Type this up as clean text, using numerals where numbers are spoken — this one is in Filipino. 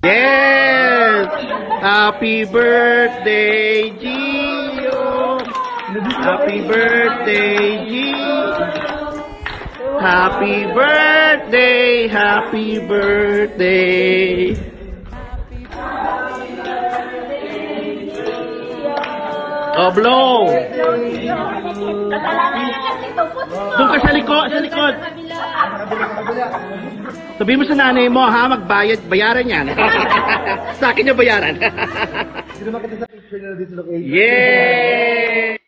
Yes! Happy birthday, Gio! Happy birthday, Gio! Happy birthday! Happy birthday! Oh, blow! Doon ka sa likod, sa likod. Sabihin mo sa nanay mo, ha? Magbayad, bayaran yan. Sa akin yung bayaran. Sino makita sa picture na dito location? Yay!